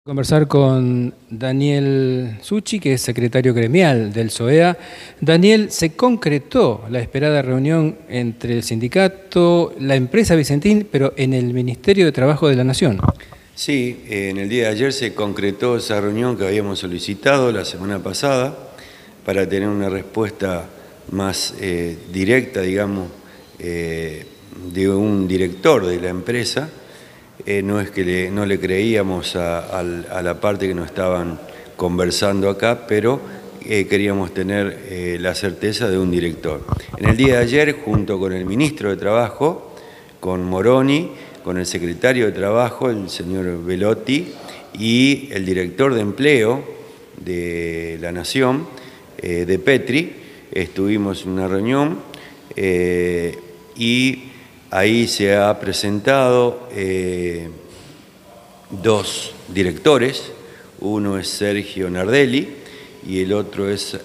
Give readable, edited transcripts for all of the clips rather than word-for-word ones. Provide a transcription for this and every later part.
Conversar con Daniel Succi, que es secretario gremial del SOEA. Daniel, ¿se concretó la esperada reunión entre el sindicato, la empresa Vicentín, pero en el Ministerio de Trabajo de la Nación? Sí, en el día de ayer se concretó esa reunión que habíamos solicitado la semana pasada para tener una respuesta más directa, digamos, de un director de la empresa. No es que no le creíamos a la parte que nos estaban conversando acá, pero queríamos tener la certeza de un director. En el día de ayer, junto con el ministro de Trabajo, con Moroni, con el secretario de Trabajo, el señor Velotti, y el director de Empleo de la Nación, de Petri, estuvimos en una reunión y ahí se ha presentado dos directores, uno es Sergio Nardelli y el otro es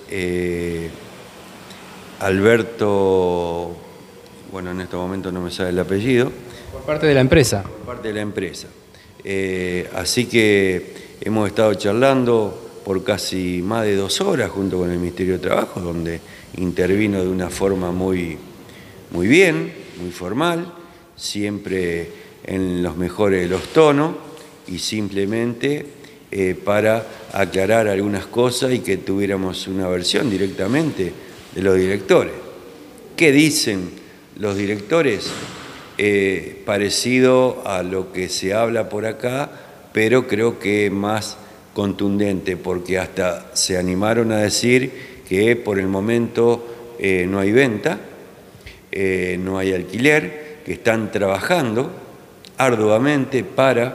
Alberto, bueno, en este momento no me sale el apellido. Por parte de la empresa. Por parte de la empresa. Así que hemos estado charlando por casi más de 2 horas junto con el Ministerio de Trabajo, donde intervino de una forma muy bien, muy formal, siempre en los mejores de los tonos y simplemente para aclarar algunas cosas y que tuviéramos una versión directamente de los directores. ¿Qué dicen los directores? Parecido a lo que se habla por acá, pero creo que más contundente, porque hasta se animaron a decir que por el momento no hay venta, no hay alquiler, que están trabajando arduamente para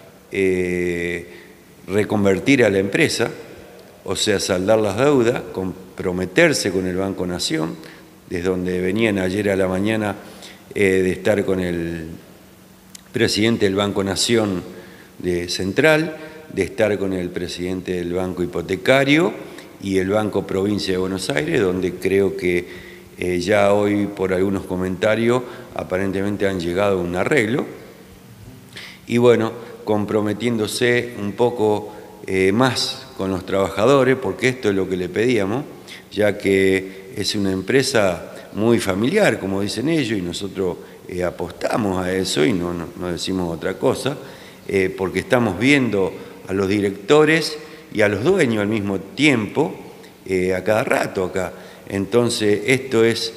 reconvertir a la empresa, o sea, saldar las deudas, comprometerse con el Banco Nación, desde donde venían ayer a la mañana de estar con el presidente del Banco Nación de Central, de estar con el presidente del Banco Hipotecario y el Banco Provincia de Buenos Aires, donde creo que ya hoy por algunos comentarios aparentemente han llegado a un arreglo y bueno, comprometiéndose un poco más con los trabajadores, porque esto es lo que le pedíamos, ya que es una empresa muy familiar, como dicen ellos, y nosotros apostamos a eso y no decimos otra cosa, porque estamos viendo a los directores y a los dueños al mismo tiempo, a cada rato acá. Entonces, esto es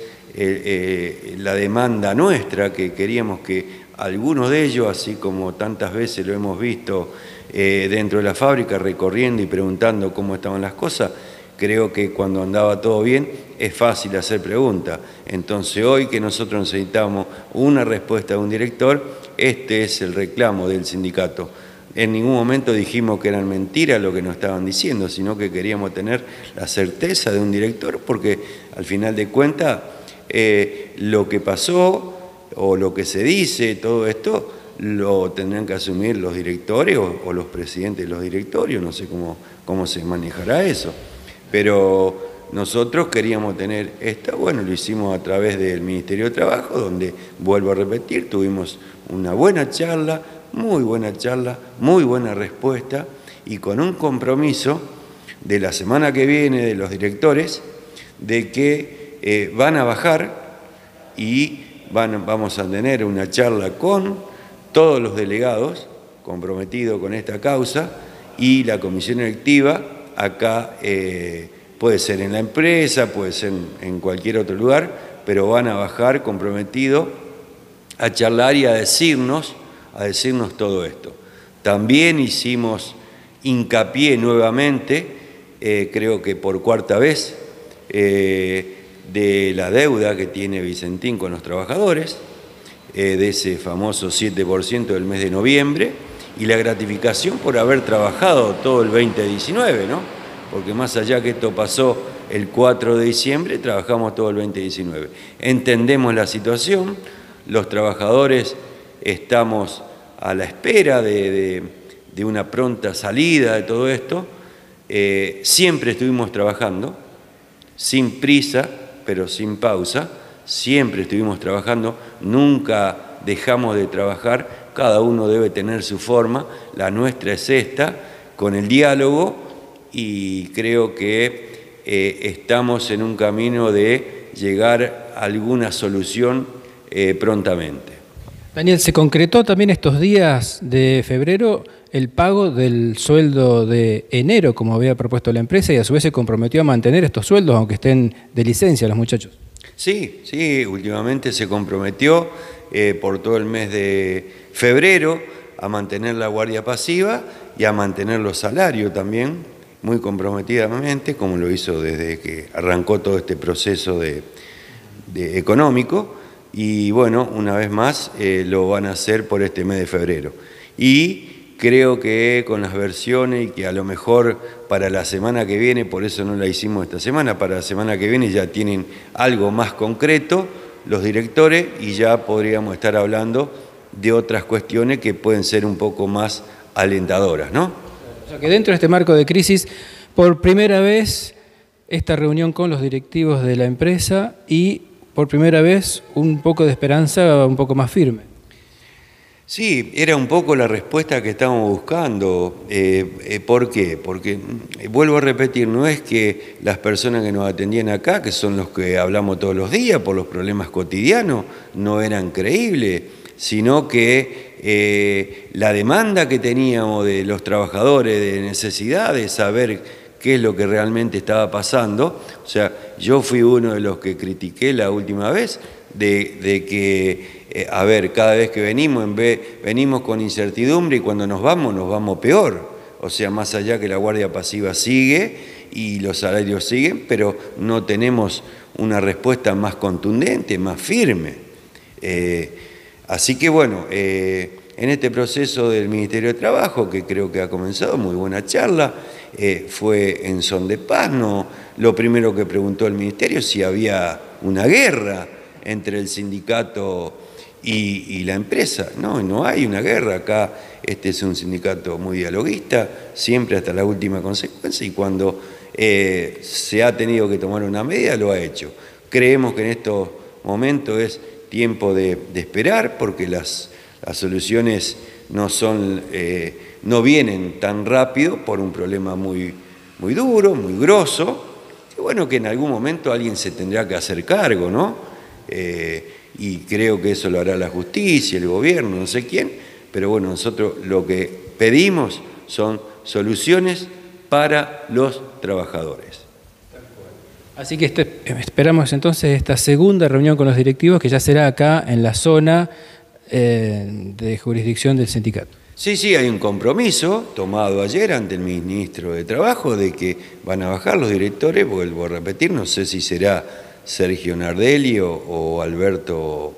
la demanda nuestra, que queríamos que algunos de ellos, así como tantas veces lo hemos visto dentro de la fábrica, recorriendo y preguntando cómo estaban las cosas, creo que cuando andaba todo bien es fácil hacer preguntas. Entonces hoy que nosotros necesitamos una respuesta de un director, este es el reclamo del sindicato. En ningún momento dijimos que eran mentiras lo que nos estaban diciendo, sino que queríamos tener la certeza de un director, porque al final de cuentas lo que pasó o lo que se dice, todo esto, lo tendrán que asumir los directores o los presidentes de los directorios, no sé cómo se manejará eso. Pero nosotros queríamos tener bueno, lo hicimos a través del Ministerio de Trabajo, donde, vuelvo a repetir, tuvimos una buena charla, muy buena respuesta y con un compromiso de la semana que viene de los directores de que van a bajar y vamos a tener una charla con todos los delegados comprometidos con esta causa y la comisión electiva acá, puede ser en la empresa, puede ser en cualquier otro lugar, pero van a bajar comprometidos a charlar y a decirnos todo esto. También hicimos hincapié nuevamente, creo que por 4ª vez, de la deuda que tiene Vicentín con los trabajadores, de ese famoso 7% del mes de noviembre, y la gratificación por haber trabajado todo el 2019, ¿no? Porque más allá que esto pasó el 4 de diciembre, trabajamos todo el 2019. Entendemos la situación, los trabajadores estamos a la espera de una pronta salida de todo esto. Siempre estuvimos trabajando, sin prisa, pero sin pausa, siempre estuvimos trabajando, nunca dejamos de trabajar, cada uno debe tener su forma, la nuestra es esta, con el diálogo y creo que estamos en un camino de llegar a alguna solución prontamente. Daniel, ¿se concretó también estos días de febrero el pago del sueldo de enero, como había propuesto la empresa, y a su vez se comprometió a mantener estos sueldos, aunque estén de licencia los muchachos? Sí, últimamente se comprometió por todo el mes de febrero a mantener la guardia pasiva y a mantener los salarios también, muy comprometidamente, como lo hizo desde que arrancó todo este proceso de económico. Y bueno, una vez más lo van a hacer por este mes de febrero. Y creo que con las versiones y que a lo mejor para la semana que viene, por eso no la hicimos esta semana, para la semana que viene ya tienen algo más concreto los directores y ya podríamos estar hablando de otras cuestiones que pueden ser un poco más alentadoras, ¿no? O sea que dentro de este marco de crisis, por primera vez esta reunión con los directivos de la empresa y por primera vez un poco de esperanza un poco más firme. Sí, era un poco la respuesta que estábamos buscando. ¿Por qué? Porque, vuelvo a repetir, no es que las personas que nos atendían acá, que son los que hablamos todos los días por los problemas cotidianos, no eran creíbles, sino que la demanda que teníamos de los trabajadores, de necesidad de saber qué es lo que realmente estaba pasando. O sea, yo fui uno de los que critiqué la última vez de que, a ver, cada vez que venimos con incertidumbre y cuando nos vamos peor. O sea, más allá que la guardia pasiva sigue y los salarios siguen, pero no tenemos una respuesta más contundente, más firme. Así que bueno, en este proceso del Ministerio de Trabajo, que creo que ha comenzado, muy buena charla, fue en son de paz. No, lo primero que preguntó el Ministerio si había una guerra entre el sindicato y la empresa. No, no hay una guerra. Acá este es un sindicato muy dialoguista, siempre hasta la última consecuencia, y cuando se ha tenido que tomar una medida, lo ha hecho. Creemos que en estos momentos es tiempo de esperar, porque las soluciones no vienen tan rápido por un problema muy duro, muy grosso, y bueno, que en algún momento alguien se tendrá que hacer cargo, ¿no? Y creo que eso lo hará la justicia, el gobierno, no sé quién, pero bueno, nosotros lo que pedimos son soluciones para los trabajadores. Así que esperamos entonces esta segunda reunión con los directivos, que ya será acá en la zona de jurisdicción del sindicato. Sí, hay un compromiso tomado ayer ante el ministro de Trabajo de que van a bajar los directores. Vuelvo a repetir, no sé si será Sergio Nardelli o Alberto,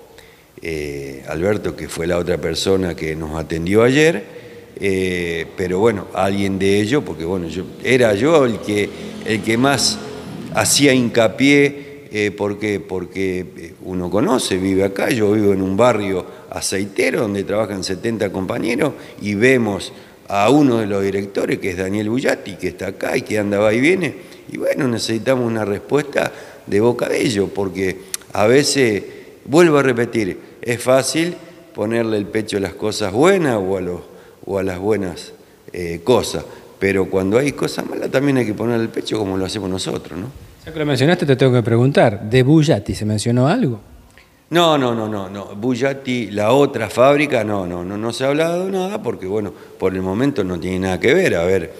que fue la otra persona que nos atendió ayer, pero bueno, alguien de ellos, porque bueno, era yo el que más hacía hincapié, porque uno conoce, vive acá, yo vivo en un barrio aceitero donde trabajan 70 compañeros y vemos a uno de los directores, que es Daniel Bullati, que está acá y que anda va y viene, y bueno, necesitamos una respuesta de boca de ellos, porque a veces, vuelvo a repetir, es fácil ponerle el pecho a las cosas buenas o a las buenas cosas, pero cuando hay cosas malas también hay que ponerle el pecho como lo hacemos nosotros, ¿no? Ya que lo mencionaste, te tengo que preguntar, ¿de Bullati se mencionó algo? No. Bullati, la otra fábrica, no se ha hablado nada porque, bueno, por el momento no tiene nada que ver. A ver,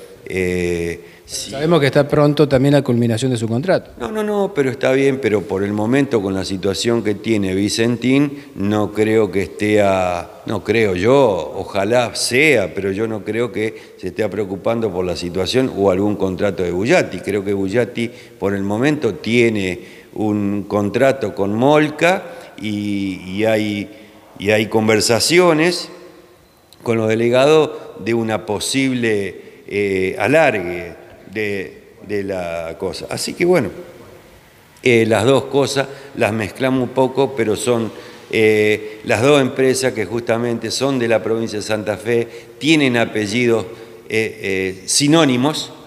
sí. Sabemos que está pronto también la culminación de su contrato. No, pero está bien, pero por el momento con la situación que tiene Vicentín, no creo que no creo yo, ojalá sea, pero yo no creo que se esté preocupando por la situación o algún contrato de Bullati. Creo que Bullati por el momento tiene un contrato con Molca y hay conversaciones con los delegados de una posible alargue de la cosa. Así que bueno, las dos cosas las mezclamos un poco, pero son las dos empresas que justamente son de la provincia de Santa Fe, tienen apellidos sinónimos,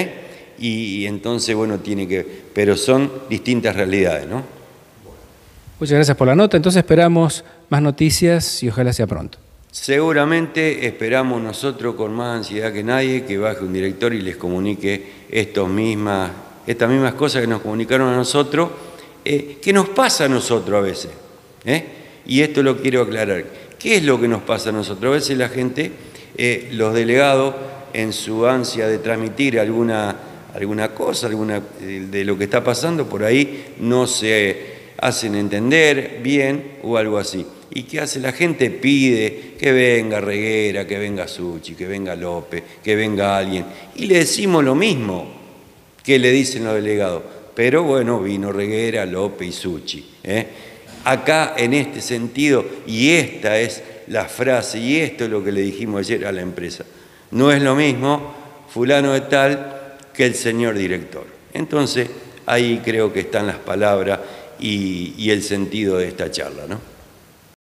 y entonces, bueno, pero son distintas realidades, ¿no? Muchas gracias por la nota. Entonces esperamos más noticias y ojalá sea pronto. Seguramente esperamos nosotros con más ansiedad que nadie que baje un director y les comunique estas mismas cosas que nos comunicaron a nosotros, que nos pasa a nosotros a veces. Y esto lo quiero aclarar. ¿Qué es lo que nos pasa a nosotros? A veces la gente, los delegados, en su ansia de transmitir alguna cosa, de lo que está pasando, por ahí no se hacen entender bien o algo así. ¿Y qué hace la gente? Pide que venga Reguera, que venga Suchi, que venga López, que venga alguien. Y le decimos lo mismo que le dicen los delegados. Pero bueno, vino Reguera, López y Suchi. Acá, en este sentido, y esta es la frase, y esto es lo que le dijimos ayer a la empresa, no es lo mismo fulano de tal que el señor director. Entonces, ahí creo que están las palabras y el sentido de esta charla, ¿no?